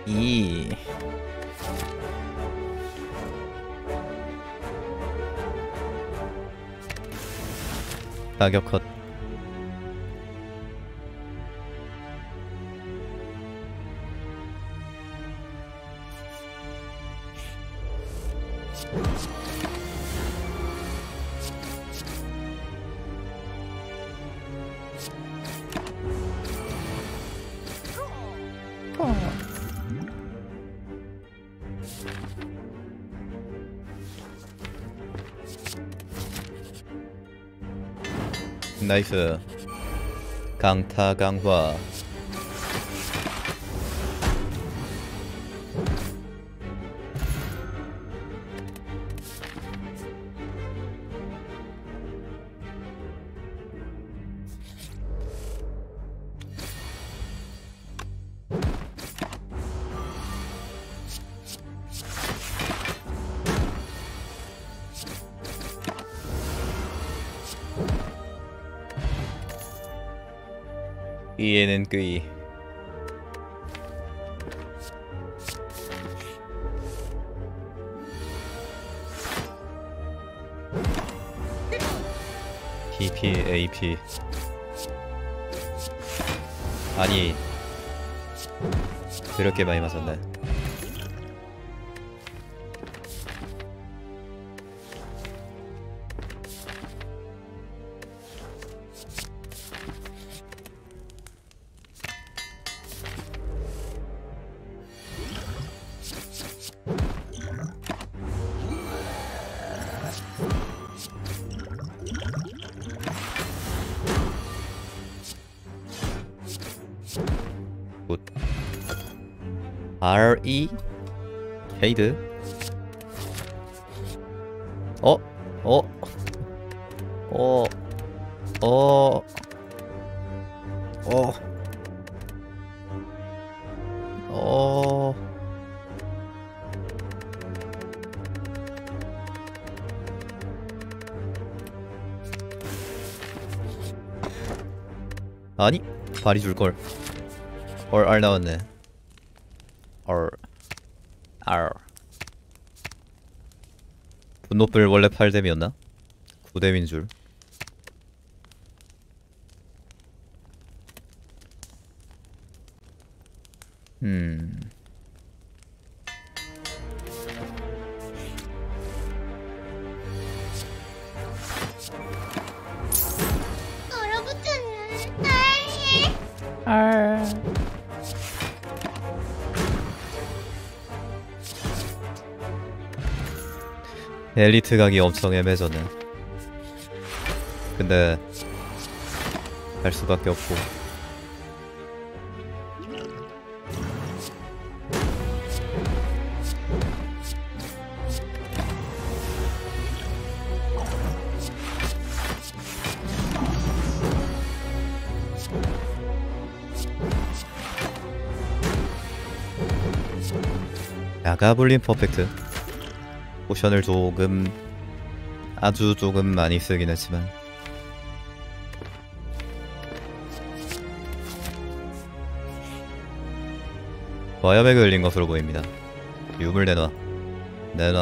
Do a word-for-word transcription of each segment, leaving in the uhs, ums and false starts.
이 가격 컷. 나이스. 강타 강화. 이에는 끄이. 피피 에이피. 아니 그렇게 많이 맞았네. 굿. 알이 헤이드. 어? 어? 어? 어? 어? 어? 아니? 발이 줄걸. 얼 알 나왔네. 얼 알. 분노불 원래 팔 뎀이었나? 구 뎀인 줄. 음. 얼어붙었네. 아이. 알. 엘리트 가기 엄청 애매해졌네. 근데 갈 수밖에 없고. 야가블린 퍼펙트. 포션을 조금 아주 조금 많이 쓰긴 했지만 와이어백을 흘린 것으로 보입니다. 유물 내놔. 내놔.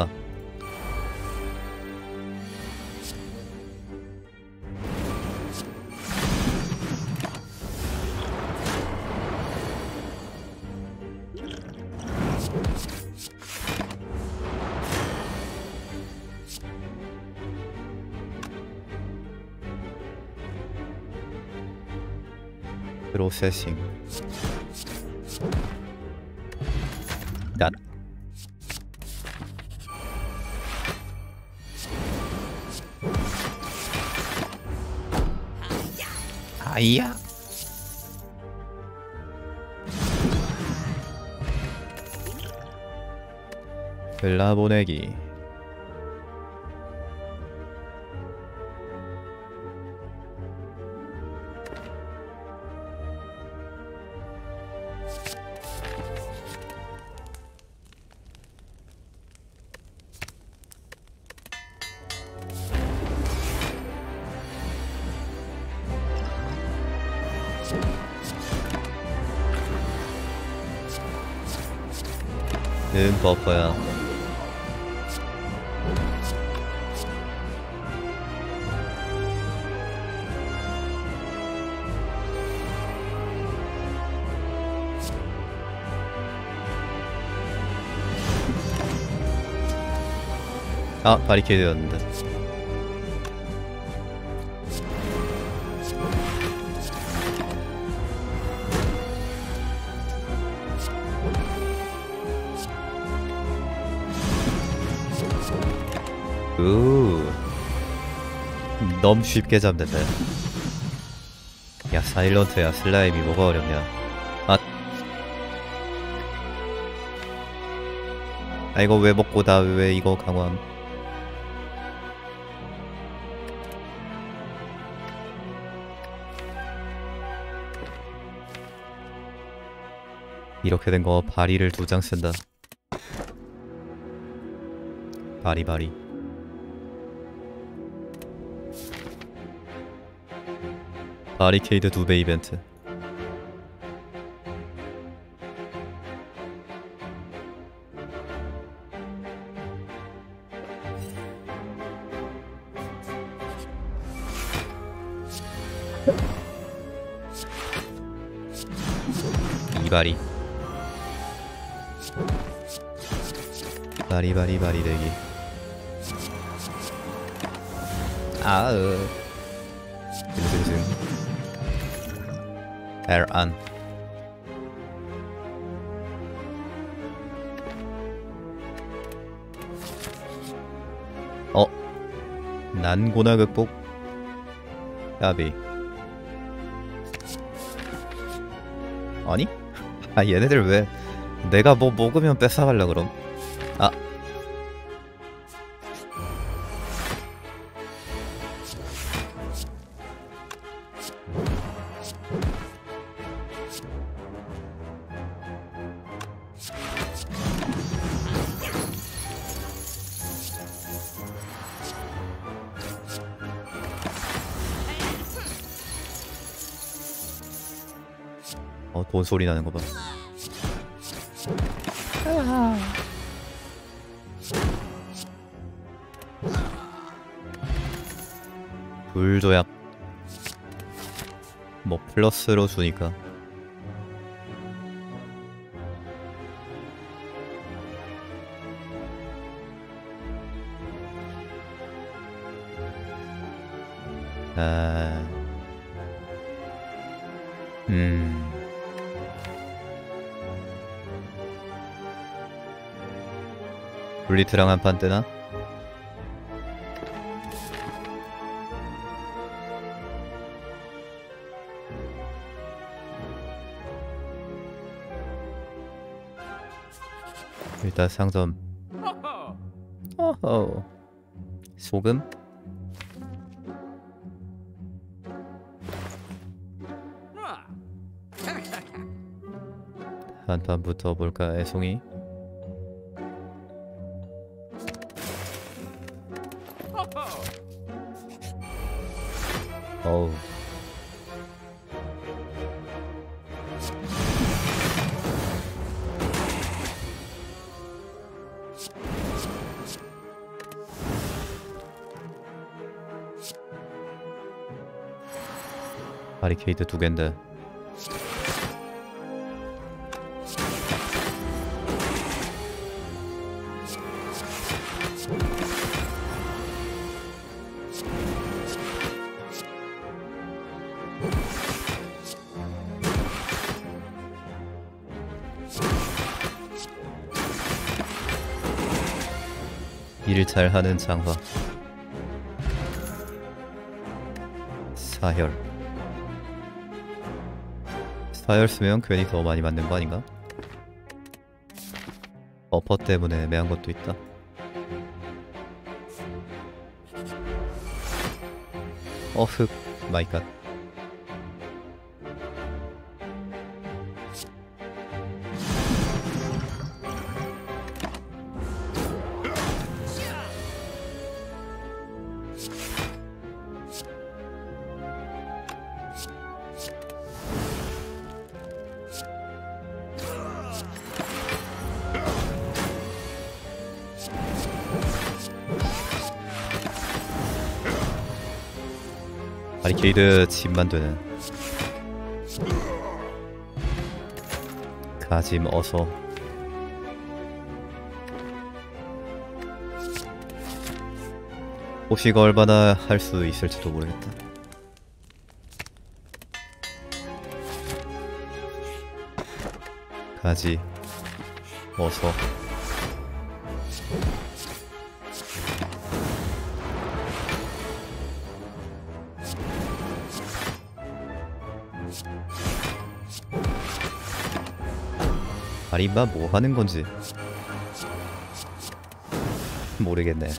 프로세싱. 난 아이야. 글라보내기. 응, 버퍼야. 아, 바리케이드였는데. 우, 너무 쉽게 잡는다. 야, 사일런트야. 슬라임이 뭐가 어렵냐. 아, 아 이거 왜 먹고 나 왜 이거 강화함. 이렇게 된 거 바리를 두 장 쓴다. 바리 바리. 바리케이드 두 배 이벤트. 이바리. 바리바리 바리 대기. 아으. 징징징. 엘안. 어. 난고나 극복. 야비. 아니? 아 얘네들 왜 내가 뭐 먹으면 뺏어갈라 그럼. 아. 어, 돈 소리 나는 거 봐. 불조약. 뭐 플러스로 주니까. 아. 음. 블리트랑 한 판 뜨나? 일단 상점. 어허. 소금? 한 판 붙어볼까, 애송이? 어우. 바리케이드 두 갠데. 일 잘하는 장화. 사혈. 사혈 쓰면 괜히 더 많이 맞는 거 아닌가? 버퍼 때문에 애매한 것도 있다. 어흑. 마이갓. 바리케이드 집만 되는. 가짐 어서. 혹시 이거 얼마나 할 수 있을지도 모르겠다. 가지 어서. 아니 임마 뭐 하는 건지 모르겠네.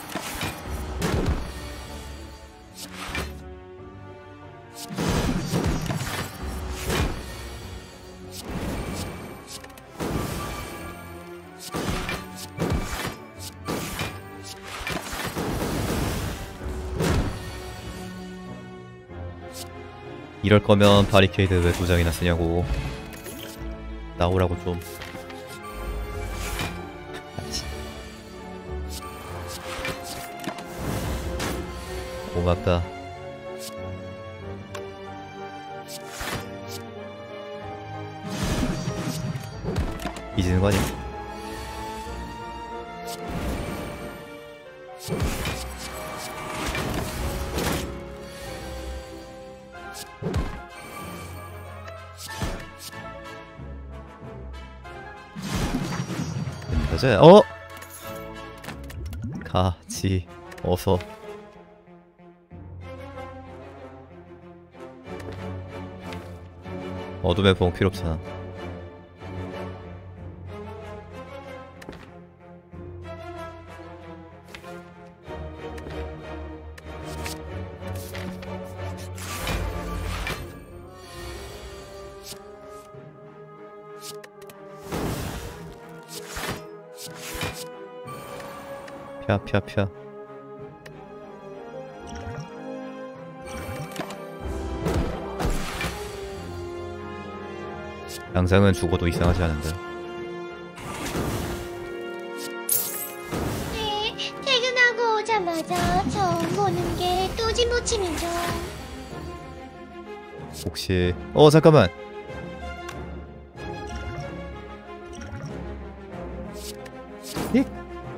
이럴 거면 바리케이드 왜 두 장이나 쓰냐고. 나오라고 좀. 고맙다. 잊는 거 아니야? 가자. 어? 가지 어서. 어둠의 봉 필요 없잖아. 펴, 펴, 펴. 양상은 죽어도 이상하지 않은데. 네, 퇴근하고 오자마자 처음 보는 게 또지모침이죠. 혹시 어 잠깐만. 익?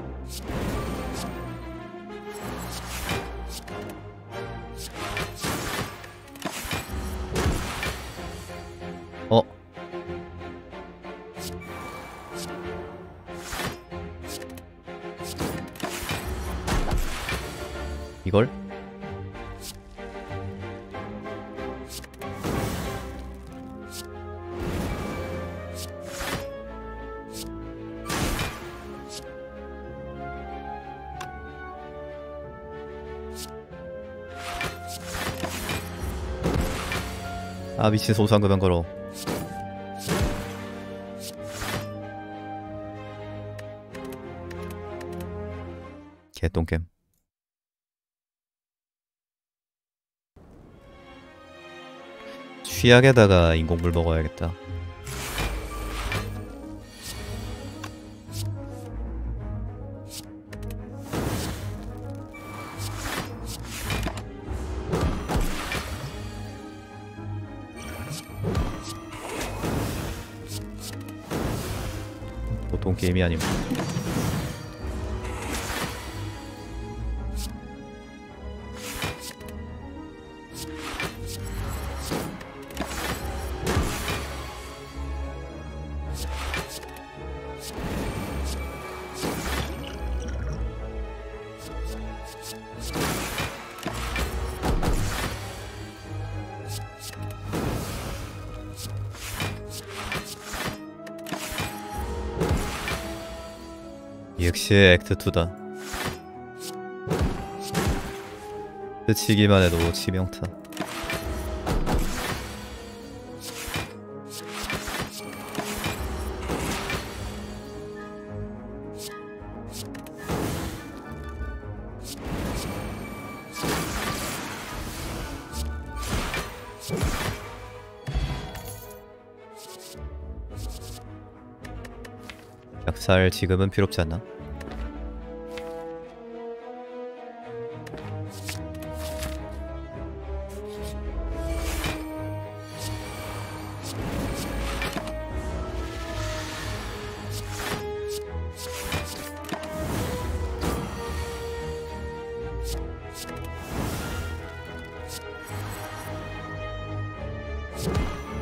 어? 이걸? 아 미친 소소한 그만 걸어. 개똥겜. 취약에다가 인공물 먹어야겠다. 보통 게임이 아니고. 역시 액트 투다. 스치기만 해도 치명타. 약살 지금은 필요 없지 않나?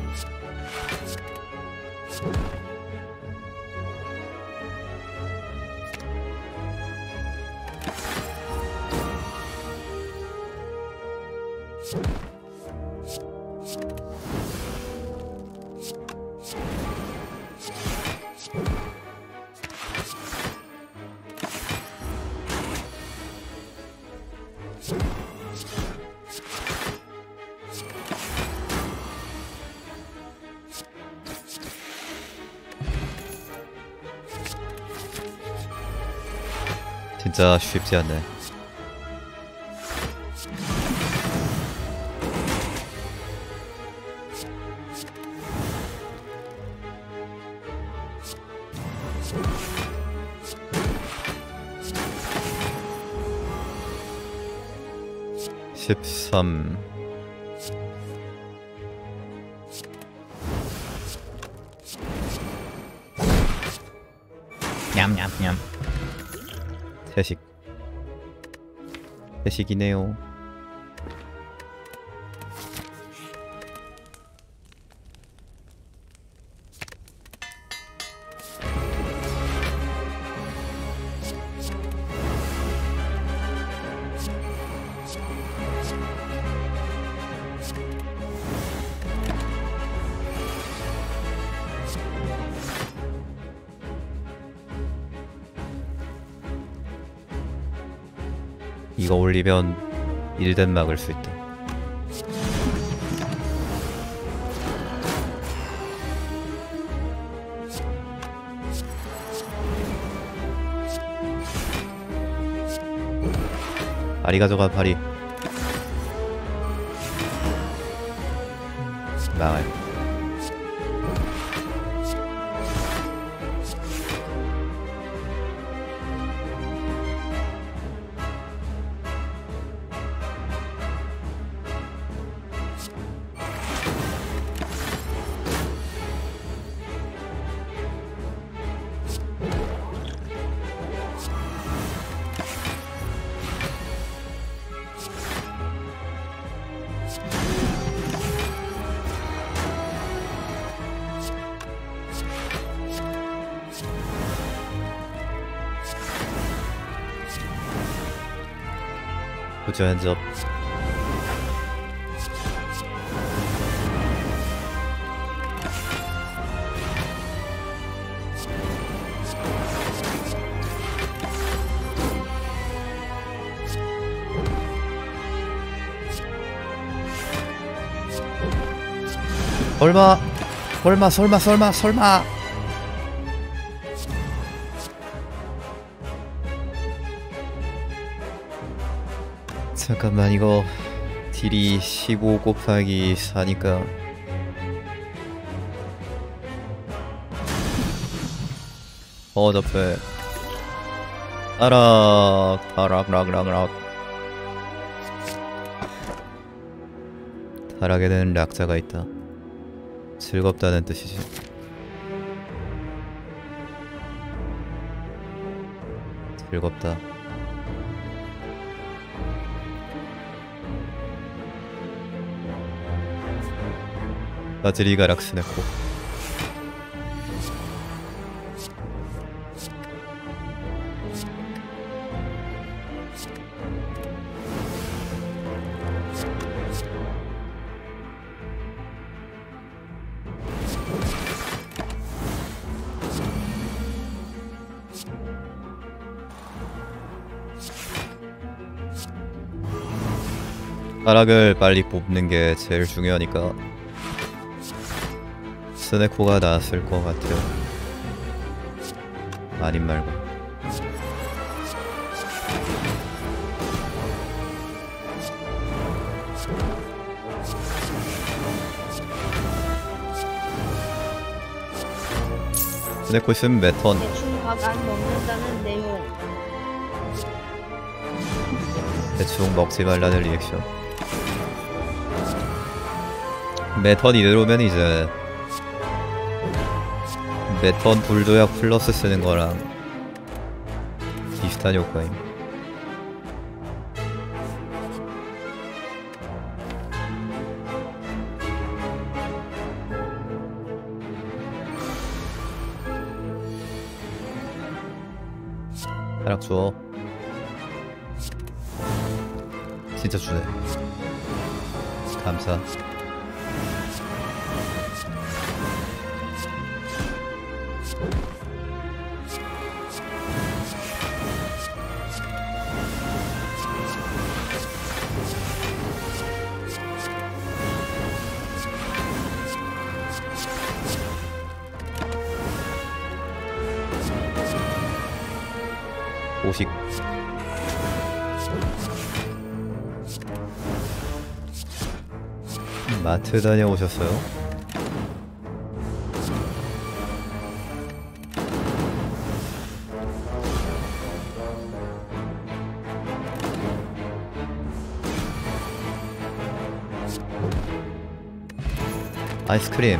진짜 쉽지 않네. 십삼. 냠냠냠. 태식. 태식이네요. 이거 올리면 일덴 막을 수 있다. 파리 가져가. 파리. 망할. Put your hands up. 설마 설마 설마 설마 설마 잠깐만, 이거 딜이 십오 곱하기 사니까 어접해. 아락 아락락락락. 타락에는 락자가 있다. 즐겁다는 뜻이지. 즐겁다. 나즈리가 락스네코. 타락을 빨리 뽑는 게 제일 중요하니까 스네코가 나았을 것 같아요. 아님 말고. 스네코 있으면 매턴. 대충 밥 안 먹는다는 내용. 대충 먹지 말라는 리액션. 매턴 이대로면 이제 매턴 불도약 플러스 쓰는 거랑 비슷한 효과임. 타락 줘. 진짜 주네. 감사. 오식. 마트 다녀오셨어요? 아이스크림.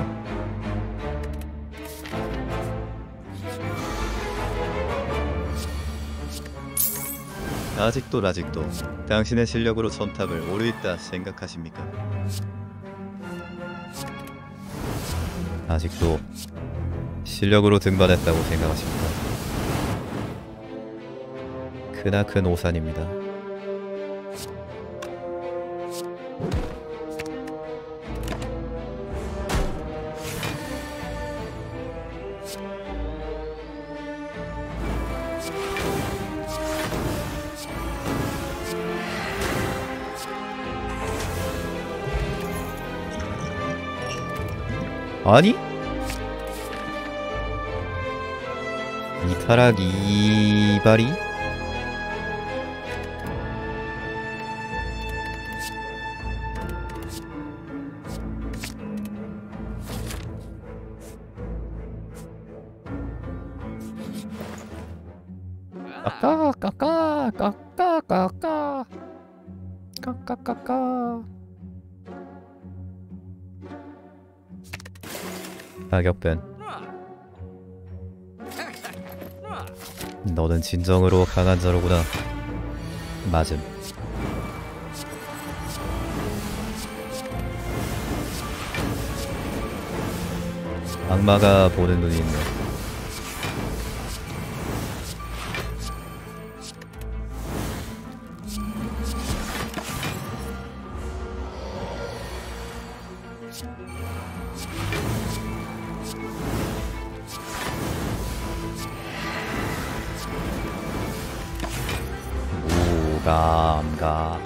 아직도 아직도 당신의 실력으로 전탑을 오래 있다 생각하십니까? 아직도 실력으로 등반했다고 생각하십니까? 크나큰 오산입니다. 아니? 이타락 이발이? 까까 까까 까까 까까 까까 까까. 악역벤. 너는 진정으로 강한 자로구나. 맞음. 악마가 보는 눈이 있네. 감각.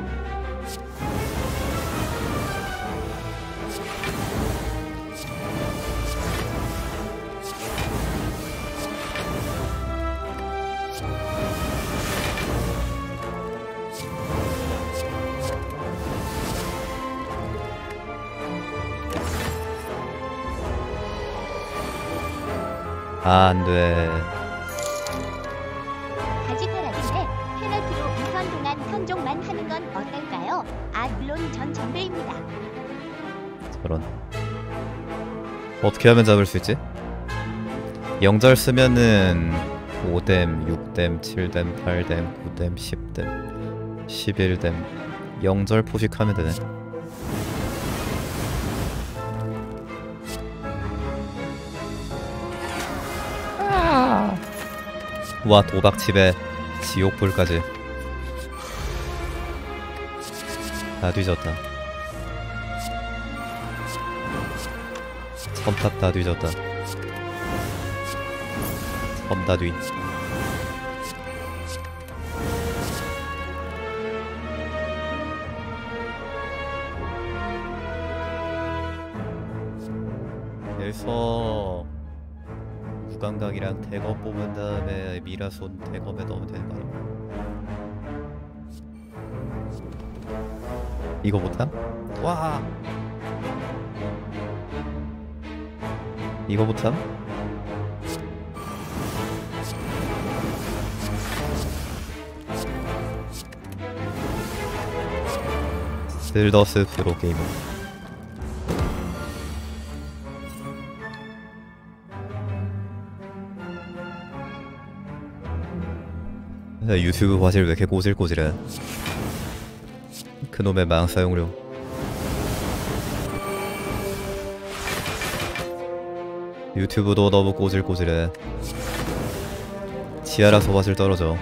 아, 안 돼. 하는 건 어떨까요? 아 물론 전 전배입니다. 저런. 어떻게 하면 잡을 수 있지? 영절 쓰면은 오뎀, 육뎀, 칠뎀, 팔뎀, 구뎀, 십뎀, 십일뎀 영절 포식하면 되네. 아! 와, 도박집에 지옥불까지. 다 뒤졌다. 첨탑 다 뒤졌다. 섬 다 뒤. 그래서 무감각이랑 대검 뽑은 다음에 미라손 대검에 넣으면 되는 거 아니야? 이거 못함? 와! 이거 못함? 슬더스 프로게이머. 유튜브 화질 왜 이렇게 꼬질꼬질해? 그놈의 망 사용료. 유튜브도 너무 꼬질꼬질해. 지하라 소밭을 떨어져.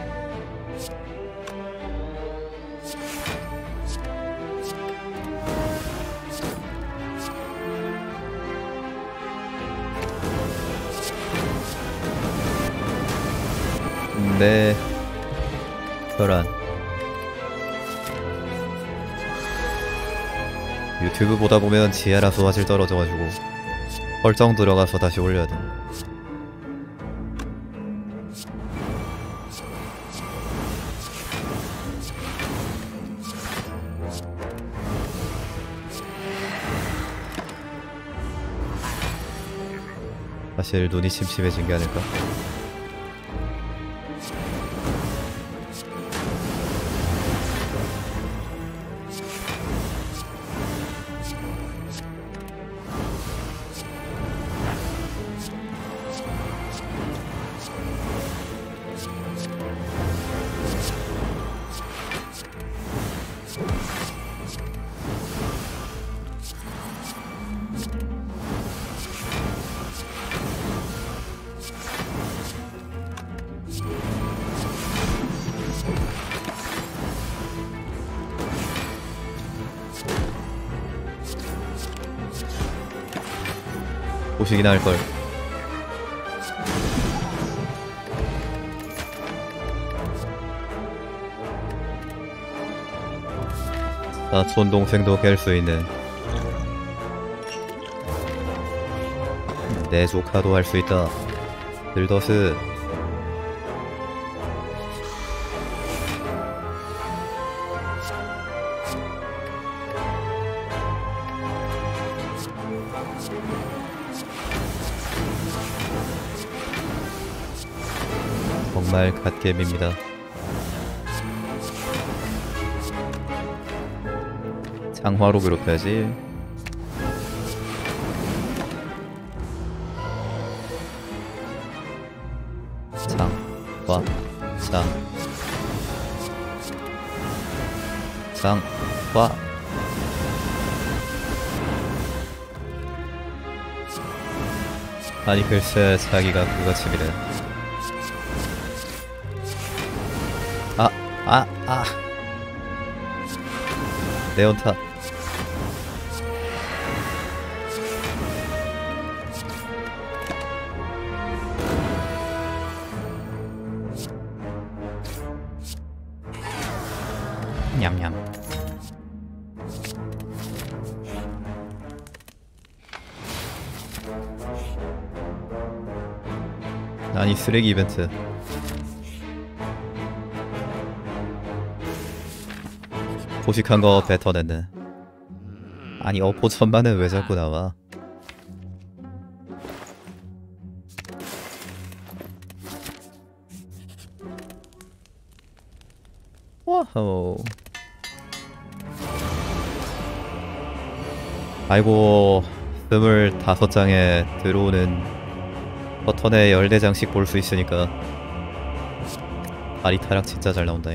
네. 혈안. 유튜브 보다 보면 지하라 소밭을 떨어져가지고 설정 들어가서 다시 올려야 돼. 사실 눈이 침침해진 게 아닐까? 보시기나 할걸. 사촌 동생도 깰 수 있는 내 조카도 할 수 있다. 들더스. 정말 갓겜입니다. 장화로 괴롭혀야지. 장화 장 장화. 아니 글쎄 자기가 그것쯤이래. 아, 아, 아. 네온타. 냠냠. 아니 쓰레기 이벤트. 포식한 거 뱉어냈네. 아니 어포 천만은 왜 자꾸 나와? 와우. 아이고 스물다섯 장에 들어오는 버튼에 열네 장씩 볼 수 있으니까 다리 타락 진짜 잘 나온다.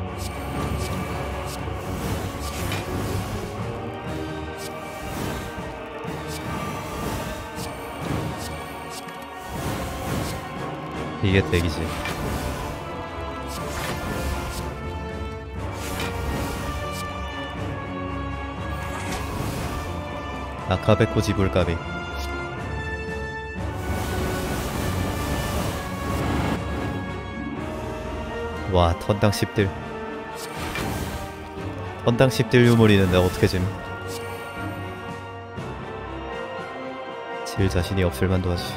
이게 덱이지. 아카베코 지불가비. 와 턴당 십 딜. 턴당 십 딜 유물이 있는데 어떻게 짐. 질 자신이 없을 만도 하지.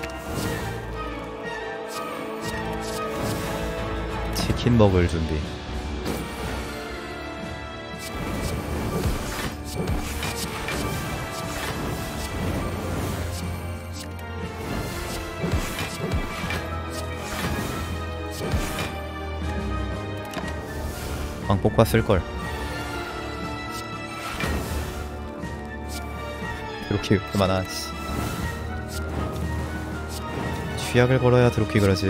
치킨 먹을 준비. 광폭과 쓸걸. 드로키 그만하. 취약을 걸어야 드로키 그러지.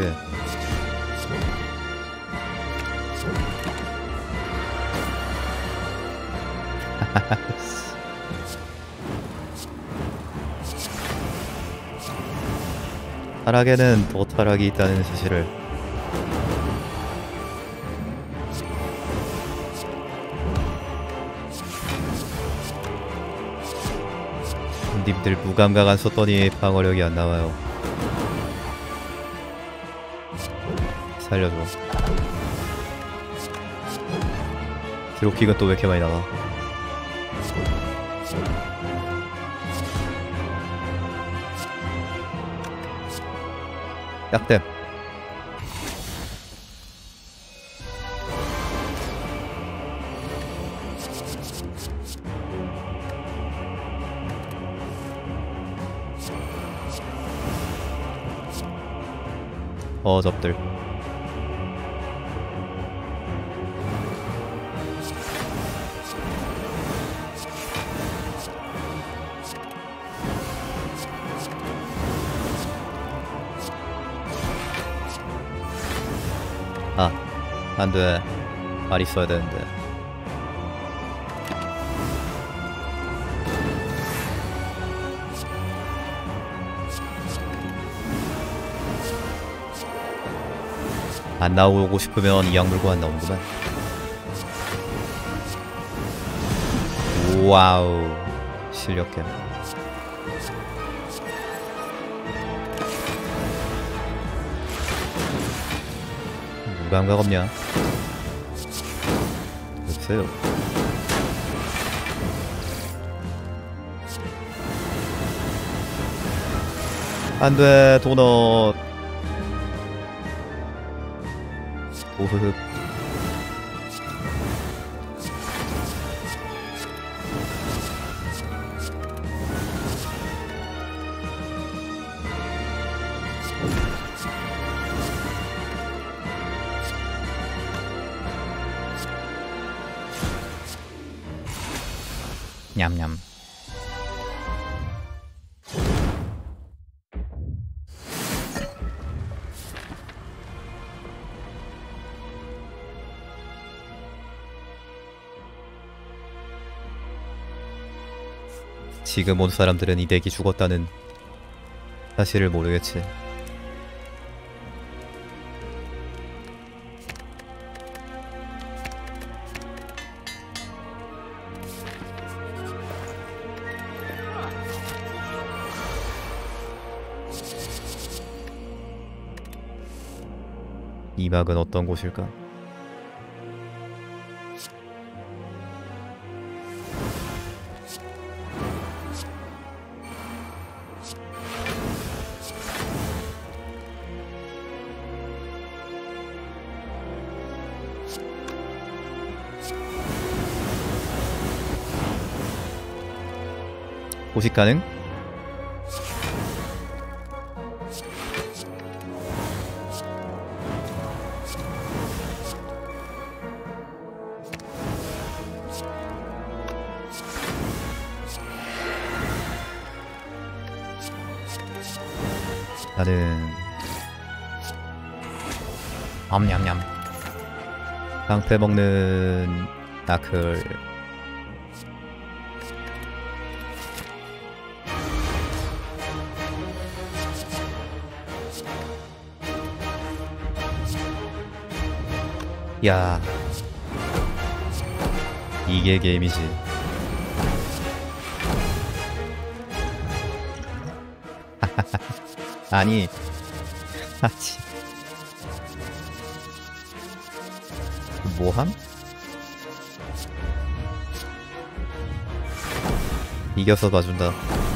타락에는 더 타락이 있다는 사실을 님들 무감각 안 썼더니 방어력이 안 나와요. 살려줘. 드롭킥은 또 왜 이렇게 많이 나가? 약댐. 어, 접들. 아, 안돼. 말 있어야 되는데. 안 나오고 싶으면 이악 물고 안 나오는구만. 와우, 실력겜. 무감각 없냐? 없어요. 안돼, 도넛. 오흐흐. 냠냠. 지금 온 사람들은 이 덱이 죽었다는 사실을 모르겠지. 이 막은 어떤 곳일까? 호식 가능? 나는 암냠냠 방패 먹는 나클. 야, 이게 게임이지. 아니, 아치. 뭐함? 이겨서 봐준다.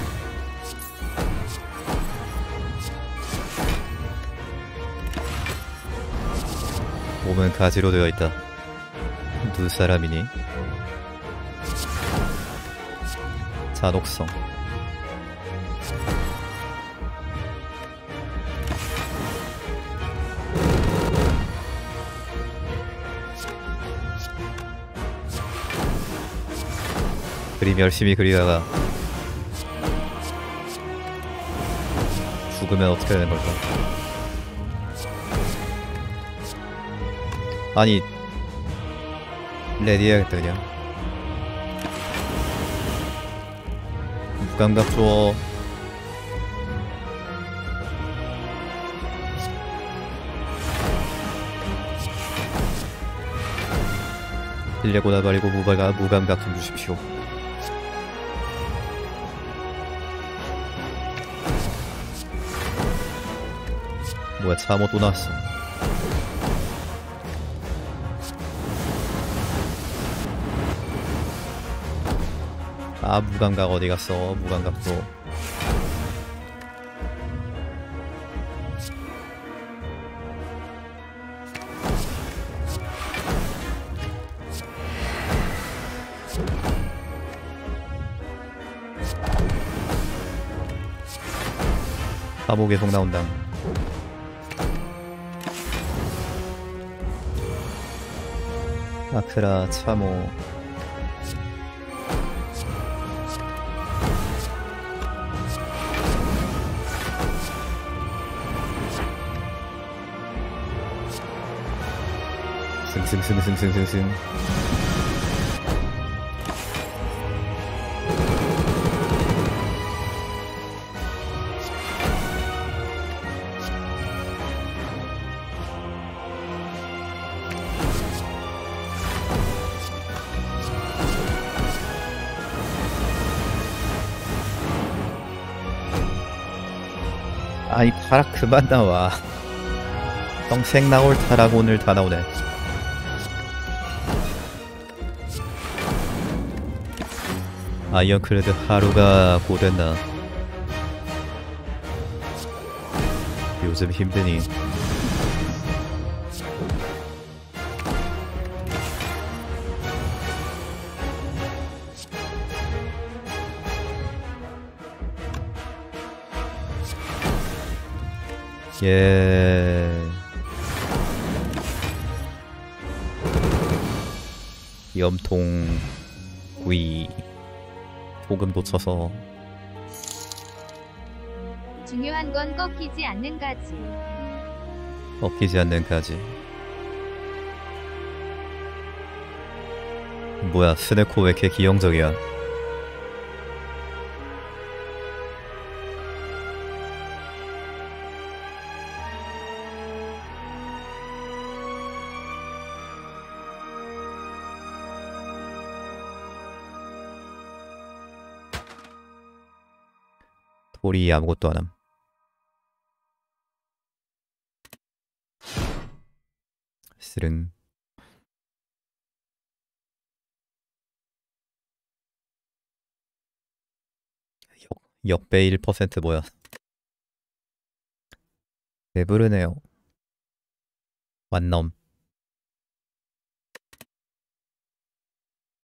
몸은 가지로 되어 있다. 누 사람이니? 잔혹성. 그림 열심히 그리다가 죽으면 어떻게 되는 걸까? 아니, 레디 해야겠다 그냥. 무감각 줘. 일레고나 버리고 무감각, 무감각 좀 주십시오. 뭐야 참호 또 나왔어. 아 무감각 어디 갔어? 무감각도. 사보 계속 나온다. 아크라 참호. 승승승승승승승. 아이 파라 그만 나와. 평생 나올 타락 오늘 다 나오네. 아이언크레드 하루가 고된다. 요즘 힘드니. 예. 염통 구이 소금 놓쳐서. 중요한 건 꺾이지 않는 가지. 꺾이지 않는 가지. 뭐야 스네코 왜 이렇게 기형적이야. 돌이 아무것도 안함. 스릉. 역, 역배 일 퍼센트 뭐야. 배부르네요. 완넘.